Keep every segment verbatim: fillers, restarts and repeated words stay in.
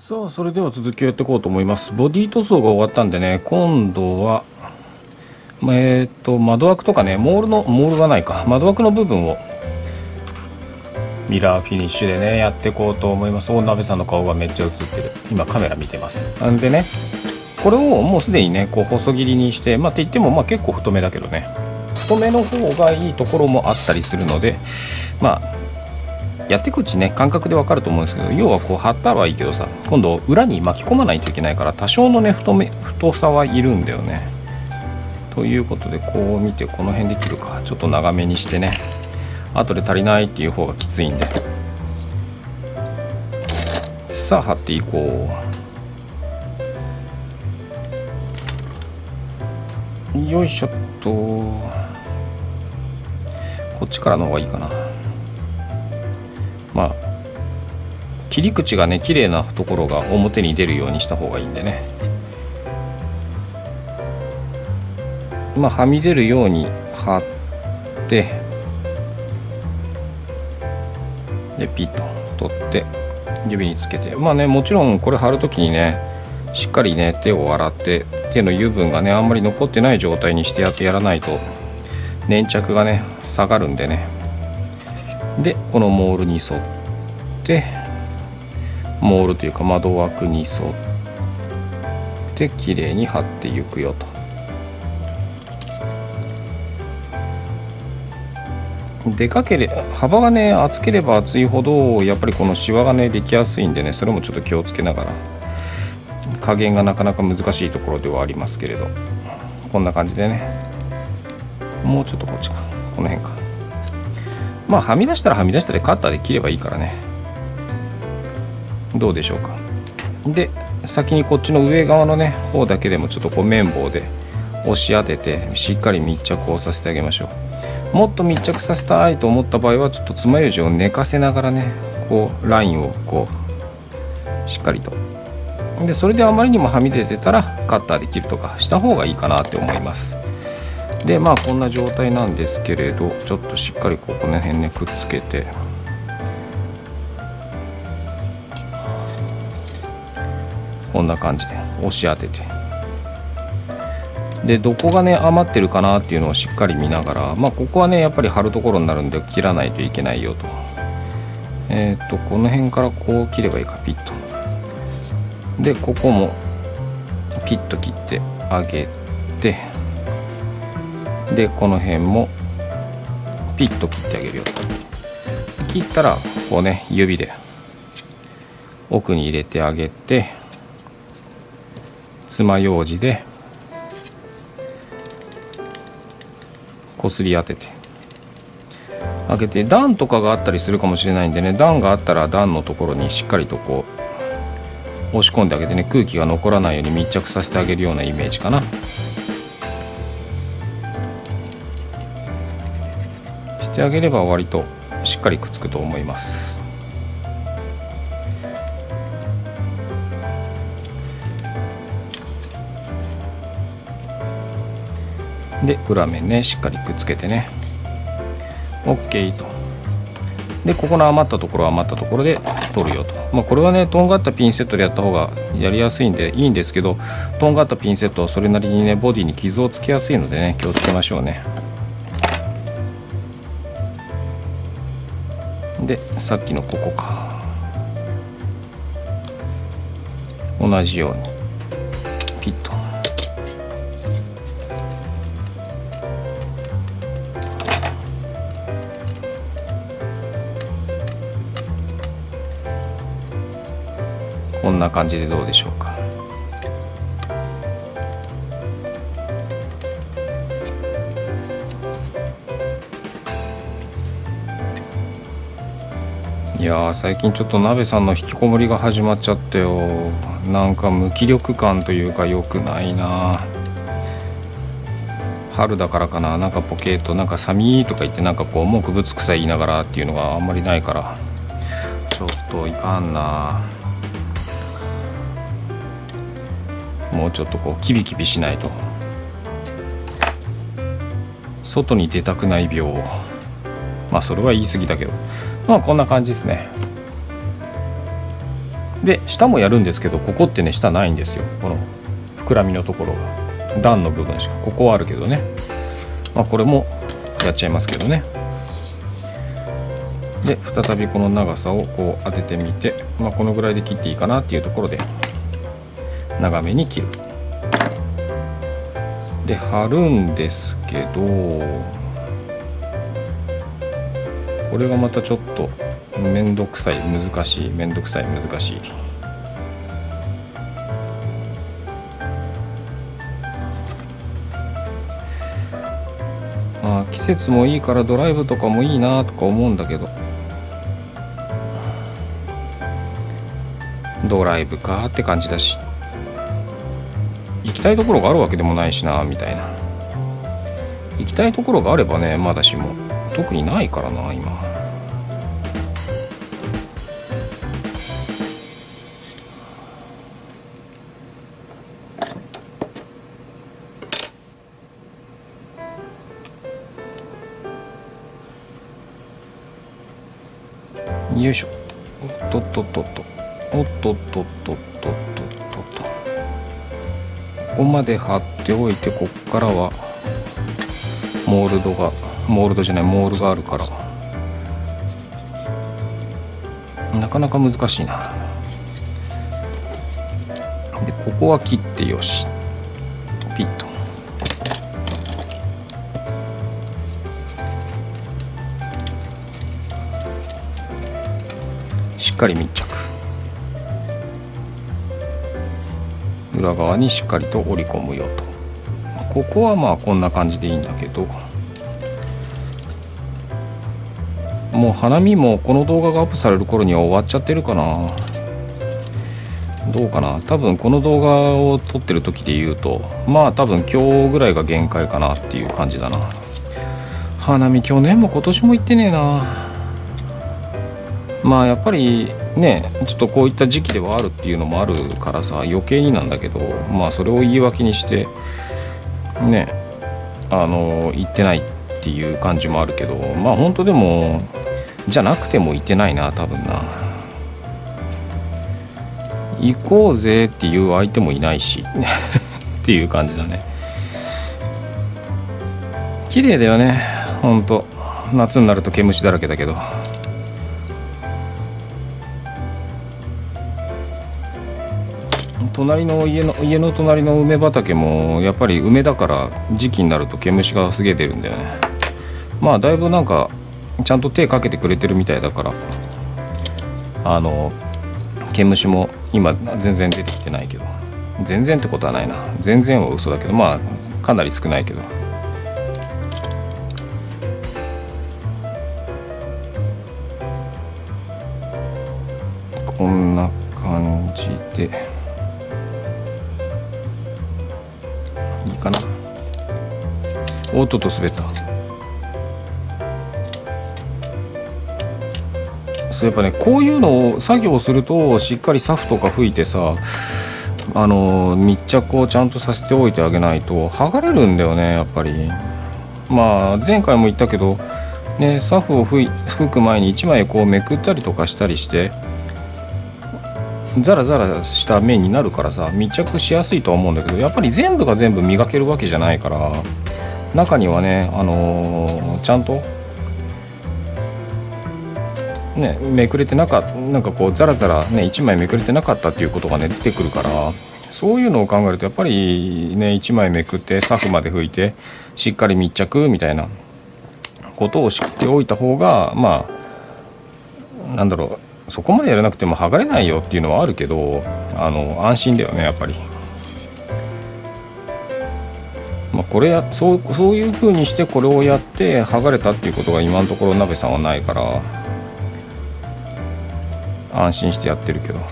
さあ、それでは続きをやっていこうと思います。ボディ塗装が終わったんでね、今度はえー、っと窓枠とかね、モールのモールがないか窓枠の部分をミラーフィニッシュでねやっていこうと思います。お鍋さんの顔がめっちゃ映ってる。今カメラ見てます。なんでね、これをもうすでにねこう細切りにして、まあって言ってもまあ結構太めだけどね、太めの方がいいところもあったりするので、まあやっていくうちね感覚でわかると思うんですけど、要はこう貼ったはいいけどさ、今度裏に巻き込まないといけないから多少のね太め太さはいるんだよね。ということでこう見て、この辺で切るか、ちょっと長めにしてね、後で足りないっていう方がきついんで、さあ貼っていこう。よいしょっと、こっちからの方がいいかな。まあ切り口がね綺麗なところが表に出るようにした方がいいんでね、まあはみ出るように貼って、でピッと取って指につけて、まあねもちろんこれ貼るときにねしっかりね手を洗って、手の油分がねあんまり残ってない状態にしてやってやらないと粘着がね下がるんでね。でこのモールに沿ってモールというか窓枠に沿って綺麗に貼っていくよと。でかければ幅がね厚ければ厚いほどやっぱりこのシワがねできやすいんでね、それもちょっと気をつけながら、加減がなかなか難しいところではありますけれど、こんな感じでね、もうちょっとこっちか、この辺か。まあはみ出したらはみ出したでカッターで切ればいいからね。どうでしょうか。で先にこっちの上側のね方だけでもちょっとこう綿棒で押し当ててしっかり密着をさせてあげましょう。もっと密着させたいと思った場合はちょっと爪楊枝を寝かせながらね、こうラインをこうしっかりと、でそれであまりにもはみ出てたらカッターで切るとかした方がいいかなって思います。でまあこんな状態なんですけれど、ちょっとしっかりここの辺ねくっつけて、こんな感じで押し当てて、でどこがね余ってるかなっていうのをしっかり見ながら、まあここはねやっぱり貼るところになるんで切らないといけないよと。えっとこの辺からこう切ればいいか、ピッと。でここもピッと切ってあげて、でこの辺もピッと切ってあげるよと。切ったらこうね指で奥に入れてあげて、爪楊枝でこすり当ててあげて、段とかがあったりするかもしれないんでね、段があったら段のところにしっかりとこう押し込んであげてね、空気が残らないように密着させてあげるようなイメージかな。してあげれば割としっかりくっつくと思います。で裏面ねしっかりくっつけてね OK と。でここの余ったところは余ったところで取るよと。まあこれはねとんがったピンセットでやった方がやりやすいんでいいんですけど、とんがったピンセットはそれなりにねボディに傷をつけやすいのでね気をつけましょうね。でさっきのここか、同じようにピッと。こんな感じでどうでしょうか。いやー最近ちょっと鍋さんの引きこもりが始まっちゃったよ。なんか無気力感というか良くないな。春だからかな、なんかポケットなんか寒いとか言ってなんかこう文句ぶつくさ言いながらっていうのがあんまりないから、ちょっといかんな。もうちょっとこうキビキビしないと。外に出たくない病、まあそれは言い過ぎだけど、まあこんな感じですね。 で下もやるんですけど、ここってね下ないんですよ。この膨らみのところが段の部分しか、ここはあるけどね、まあ、これもやっちゃいますけどね。で再びこの長さをこう当ててみて、まあ、このぐらいで切っていいかなっていうところで長めに切る。で貼るんですけど、これがまたちょっとめんどくさい、難しい、めんどくさい、難しい。まあ季節もいいからドライブとかもいいなとか思うんだけど、ドライブかって感じだし、行きたいところがあるわけでもないしなみたいな。行きたいところがあればねまだしも、特にないからな今。よいしょ。おっとっとっとっとおっとっとっとっとっとっと。ここまで貼っておいて、こっからはモールドがモールドじゃないモールがあるからなかなか難しいな。でここは切ってよし、ピッと。しっかり密着、裏側にしっかりと折り込むよと。ここはまあこんな感じでいいんだけど、もう花見もこの動画がアップされる頃には終わっちゃってるかな。どうかな。多分この動画を撮ってる時で言うと、まあ多分今日ぐらいが限界かなっていう感じだな。花見去年も今年も行ってねえな。まあやっぱりねちょっとこういった時期ではあるっていうのもあるからさ、余計になんだけど、まあそれを言い訳にしてねあの行ってないっていう感じもあるけど、まあ本当でもじゃなくても行ってないな多分な。行こうぜっていう相手もいないしっていう感じだね。綺麗だよねほんと。夏になると毛虫だらけだけど、隣の家の家の隣の梅畑もやっぱり梅だから時期になると毛虫がすげえ出るんだよね。まあだいぶなんかちゃんと手かけてくれてるみたいだから、あの毛虫も今全然出てきてないけど、全然ってことはないな、全然は嘘だけど、まあかなり少ないけど。こんな感じでいいかな。おっとっと滑った。そうやっぱねこういうのを作業をするとしっかりサフとか吹いてさ、あの密着をちゃんとさせておいてあげないと剥がれるんだよねやっぱり。まあ前回も言ったけどね、サフを吹吹く前にいちまいこうめくったりとかしたりしてザラザラした面になるからさ、密着しやすいとは思うんだけど、やっぱり全部が全部磨けるわけじゃないから、中にはね、あのー、ちゃんとねめくれてなかった、なんかこうザラザラねいちまいめくれてなかったっていうことがね出てくるから、そういうのを考えるとやっぱりねいちまいめくってサフまで拭いてしっかり密着みたいなことをしておいた方が、まあなんだろう、そこまでやらなくても剥がれないよっていうのはあるけど、あの安心だよねやっぱり。まあ、これやそうそういう風にしてこれをやって剥がれたっていうことが今のところ鍋さんはないから安心してやってるけど、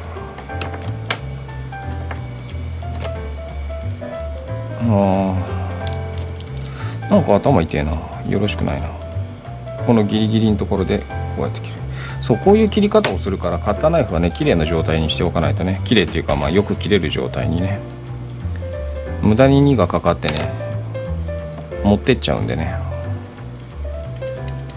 あーなんか頭痛えな、よろしくないな。このギリギリのところでこうやって切る。そうこういう切り方をするからカッターナイフはね綺麗な状態にしておかないとね、綺麗っていうかまあよく切れる状態にね、無駄ににがかかってね持ってっちゃうんでね。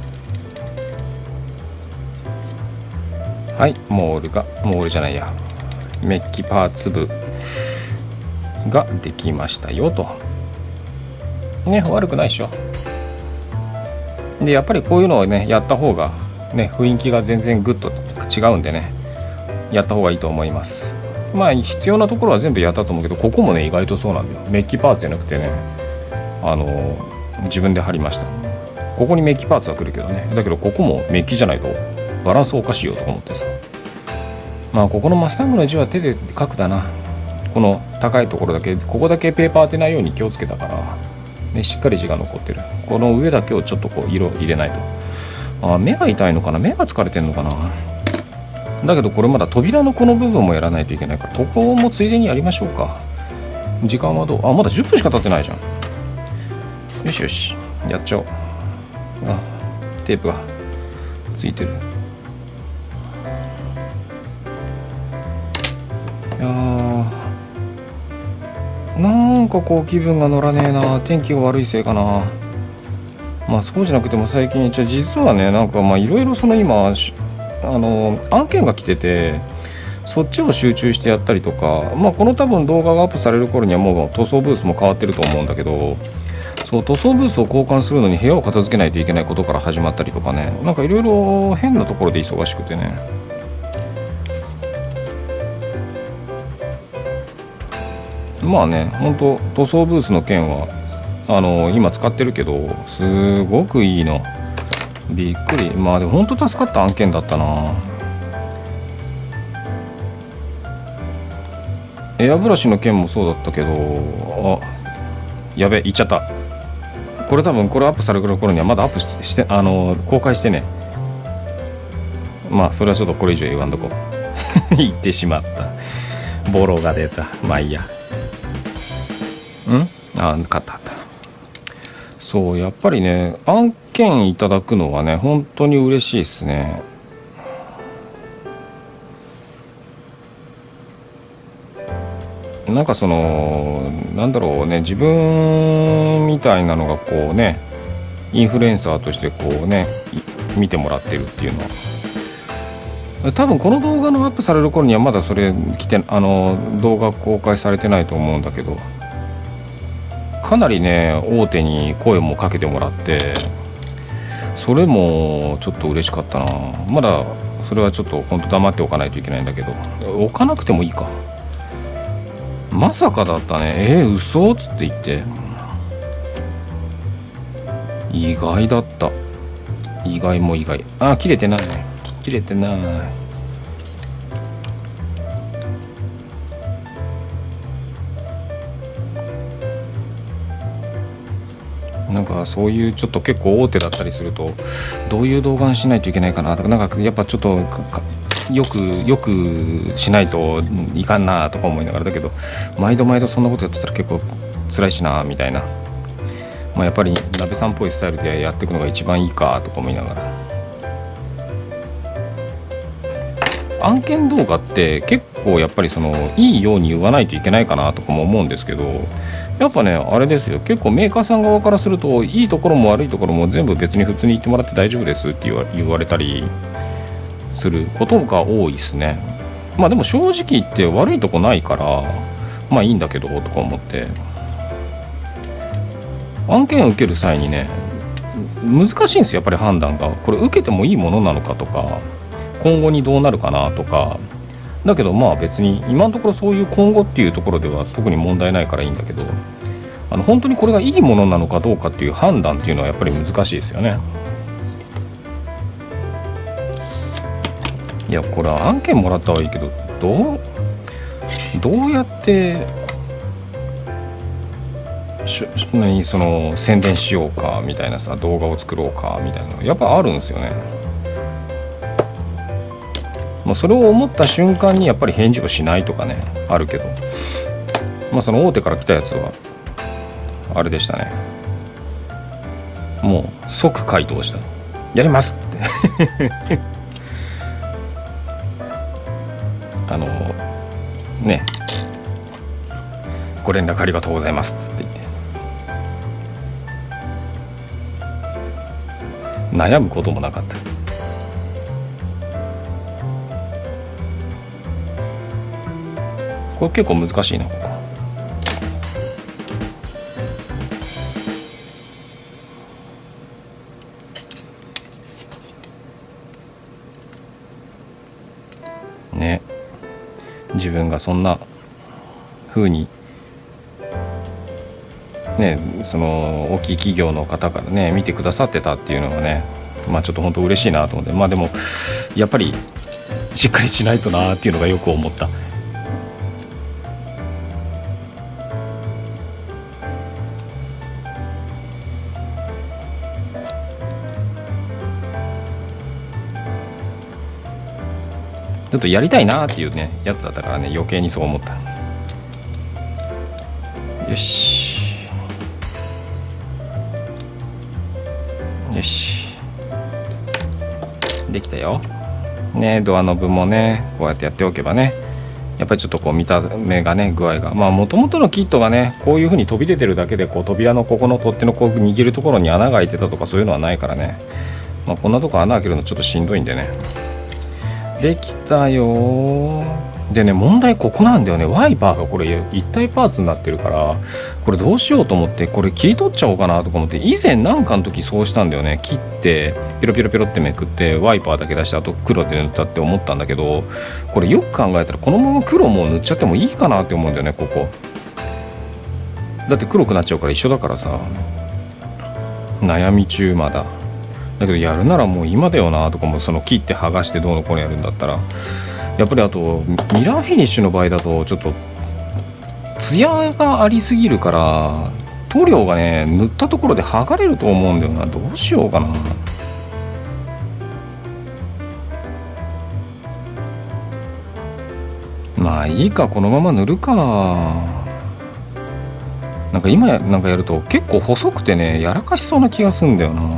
はい、モールがモールじゃないやメッキパーツ部ができましたよと。ね、悪くないでしょ。でやっぱりこういうのをねやった方がね雰囲気が全然グッと違うんでね、やった方がいいと思います。まあ必要なところは全部やったと思うけど、ここもね意外とそうなんだよ。メッキパーツじゃなくてね、あの自分で貼りました。ここにメッキパーツは来るけどね、だけどここもメッキじゃないとバランスおかしいよとか思ってさ。まあここのマスタングの字は手で書くだな。この高いところだけ、ここだけペーパー当てないように気をつけたから、ね、しっかり字が残ってる。この上だけをちょっとこう色入れないと。あ、目が痛いのかな、目が疲れてんのかな。だけどこれまだ扉のこの部分もやらないといけないから、ここもついでにやりましょうか。時間はどう？あ、まだじゅっぷんしか経ってないじゃん。よしよし、やっちゃおう。あ、テープがついてる。いやー、なんかこう気分が乗らねえな。天気が悪いせいかな。まあそうじゃなくても最近じゃ実はね、なんかまあいろいろその今あの案件が来てて、そっちを集中してやったりとか、まあこの多分動画がアップされる頃にはもう塗装ブースも変わってると思うんだけど、そう塗装ブースを交換するのに部屋を片付けないといけないことから始まったりとかね、なんかいろいろ変なところで忙しくてね。まあね、ほんと塗装ブースの件はあの今使ってるけど、すごくいいの。びっくり。まあでもほんと助かった案件だったな。エアブラシの件もそうだったけど、あ、やべ、言っちゃった。これ多分これアップされる頃にはまだアップして、あの公開してね。まあそれはちょっとこれ以上言わんとこ言ってしまった。ボロが出た。まあいいや。んあ、勝った。そう、やっぱりね、案件いただくのはね、本当に嬉しいですね。なんかその、なんだろうね、自分みたいなのがこうね、インフルエンサーとしてこうね、見てもらってるっていうのは、多分この動画のアップされる頃にはまだそれ来て、あの動画公開されてないと思うんだけど、かなりね大手に声もかけてもらって、それもちょっと嬉しかったな。まだそれはちょっと本当黙っておかないといけないんだけど、置かなくてもいいか。まさかだったね。えー、嘘っつって言って、意外だった。意外も意外。あ、切れてない切れてない。なんかそういうちょっと結構大手だったりすると、どういう動画にしないといけないかなとか、なんかやっぱちょっとよくよくしないといかんなとか思いながら、だけど毎度毎度そんなことやってたら結構辛いしなみたいな。まあやっぱり鍋さんっぽいスタイルでやっていくのが一番いいかとか思いながら。案件動画って結構やっぱりそのいいように言わないといけないかなとかも思うんですけど、やっぱねあれですよ、結構メーカーさん側からするといいところも悪いところも全部別に普通に言ってもらって大丈夫ですって言わ、言われたりすることが多いですね。まあでも正直言って悪いとこないからまあいいんだけどとか思って、案件を受ける際にね難しいんですよやっぱり判断が。これ受けてもいいものなのかとか、今後にどうなるかなとか。だけどまあ別に今のところそういう今後っていうところでは特に問題ないからいいんだけど、あの本当にこれがいいものなのかどうかっていう判断っていうのはやっぱり難しいですよね。いやこれ案件もらったはいいけど、どうどうやってし何その宣伝しようかみたいなさ、動画を作ろうかみたいなのやっぱあるんですよね。まあ、それを思った瞬間にやっぱり返事をしないとかねあるけど、まあその大手から来たやつはあれでしたね。もう即回答した。やりますってあのね、ご連絡ありがとうございますっつって言って悩むこともなかった。 これ結構難しいなここ。ね、自分がそんな風にね、その大きい企業の方からね見てくださってたっていうのはね、まあちょっと本当嬉しいなと思って、まあでもやっぱりしっかりしないとなっていうのがよく思った。ちょっとやりたいなっていうねやつだったからね、余計にそう思った。よしよし、できたよね。ドアノブもねこうやってやっておけばね、やっぱりちょっとこう見た目がね具合が、まあもともとのキットがねこういう風に飛び出てるだけで、こう扉のここの取っ手のこう握るところに穴が開いてたとかそういうのはないからね、まあこんなとこ穴開けるのちょっとしんどいんでね。できたよ。でね、問題ここなんだよね。ワイパーがこれ一体パーツになってるから、これどうしようと思ってこれ切り取っちゃおうかなとか思って、以前なんかの時そうしたんだよね。切ってピロピロピロってめくってワイパーだけ出して、あと黒で塗ったって思ったんだけど、これよく考えたらこのまま黒もう塗っちゃってもいいかなって思うんだよね。ここだって黒くなっちゃうから一緒だからさ、悩み中まだだけど、やるならもう今だよなとかも、その切って剥がしてどうのこうのやるんだったら、やっぱりあとミラーフィニッシュの場合だとちょっとツヤがありすぎるから、塗料がね塗ったところで剥がれると思うんだよな。どうしようかな。まあいいか、このまま塗るか。なんか今なんかやると結構細くてねやらかしそうな気がするんだよな。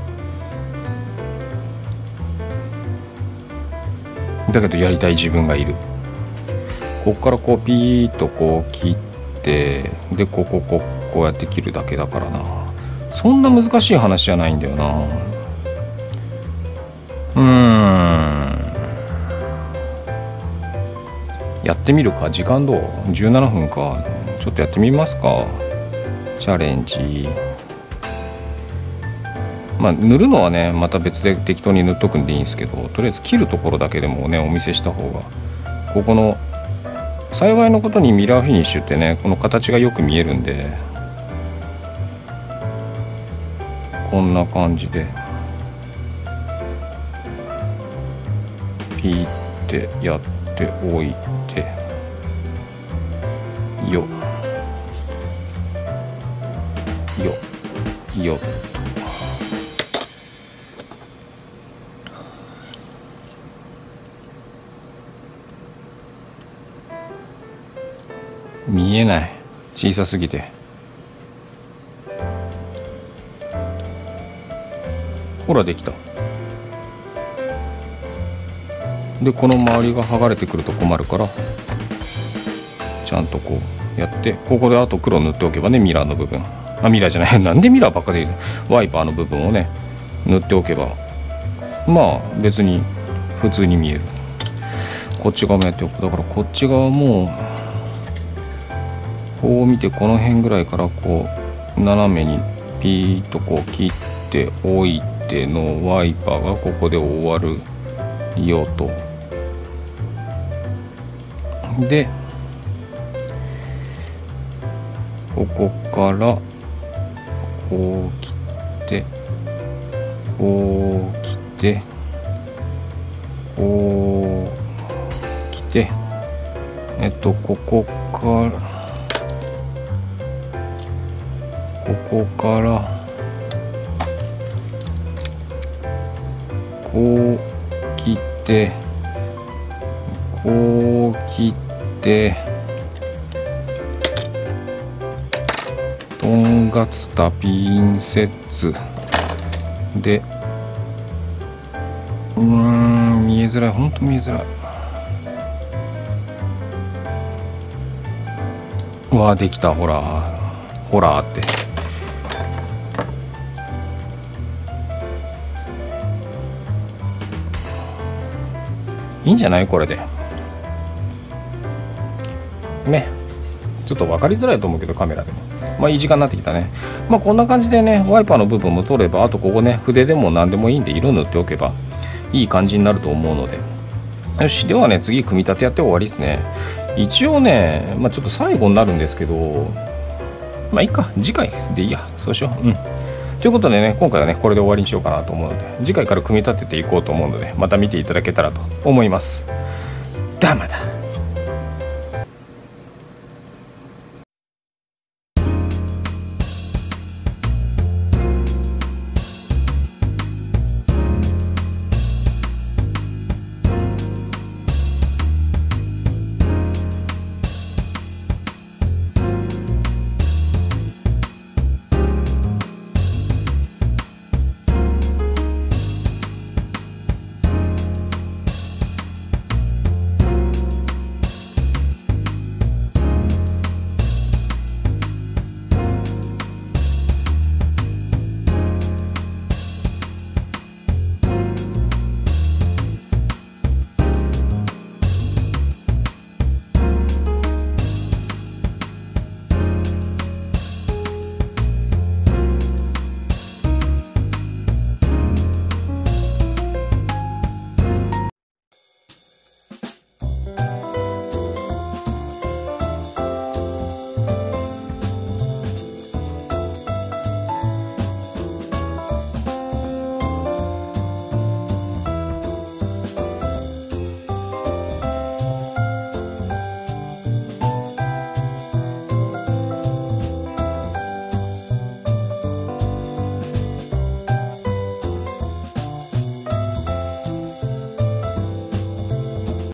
だけどやりたい自分がいる。ここからこうピーッとこう切って、でこここうこうやって切るだけだからな。そんな難しい話じゃないんだよな。うーん、やってみるか。時間どう？じゅうななふんか。ちょっとやってみますか。チャレンジ。まあ塗るのはねまた別で適当に塗っとくんでいいんですけど、とりあえず切るところだけでもねお見せした方が、ここの幸いのことにミラーフィニッシュってねこの形がよく見えるんで、こんな感じでピーってやっておいてよよよ見えない、小さすぎて。ほらできた。でこの周りが剥がれてくると困るから、ちゃんとこうやって、ここであと黒塗っておけばね、ミラーの部分、あミラーじゃないなんでミラーばっかでワイパーの部分をね塗っておけば、まあ別に普通に見える。こっち側もやっておく。だからこっち側もこう見て、この辺ぐらいからこう斜めにピーッとこう切っておいてのワイパーがここで終わるよと。でここからこう切ってこう切ってこう切ってえっとここからここからこう切ってこう切ってとんがつたピンセッツで、うーん見えづらい、ほんと見えづらい。うわできた、ほらほらっていいんじゃないこれで。 ねちょっと分かりづらいと思うけどカメラでもまあいい時間になってきたね。まあこんな感じでねワイパーの部分も取れば、あとここね筆でも何でもいいんで色塗っておけばいい感じになると思うので、よし、ではね次組み立てやって終わりですね。一応ねまあちょっと最後になるんですけど、まあいいか、次回でいいや、そうしよう。うんということでね、今回はねこれで終わりにしようかなと思うので、次回から組み立てていこうと思うので、また見ていただけたらと思います。ではまた。